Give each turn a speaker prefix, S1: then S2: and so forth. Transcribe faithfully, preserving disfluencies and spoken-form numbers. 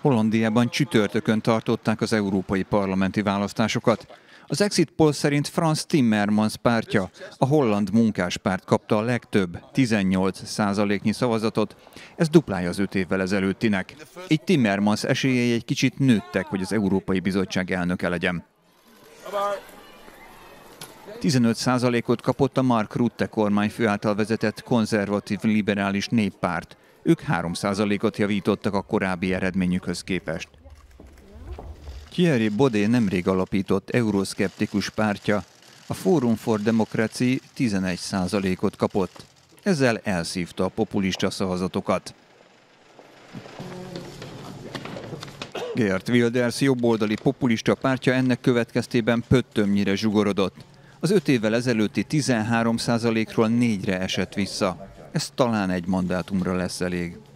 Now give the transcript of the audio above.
S1: Hollandiában csütörtökön tartották az európai parlamenti választásokat. Az Exit Poll szerint Frans Timmermans pártja, a holland munkáspárt kapta a legtöbb, tizennyolc százaléknyi szavazatot, ez duplája az öt évvel ezelőttinek. Így Timmermans esélyei egy kicsit nőttek, hogy az Európai Bizottság elnöke legyen. tizenöt százalékot kapott a Mark Rutte kormányfő által vezetett konzervatív liberális néppárt. Ők három százalékot javítottak a korábbi eredményükhöz képest. Thierry Baudet nemrég alapított euroszkeptikus pártja, a Forum for Democracy tizenegy százalékot kapott. Ezzel elszívta a populista szavazatokat. Geert Wilders jobboldali populista pártja ennek következtében pöttömnyire zsugorodott. Az öt évvel ezelőtti tizenhárom százalékról négyre esett vissza. Ez talán egy mandátumra lesz elég.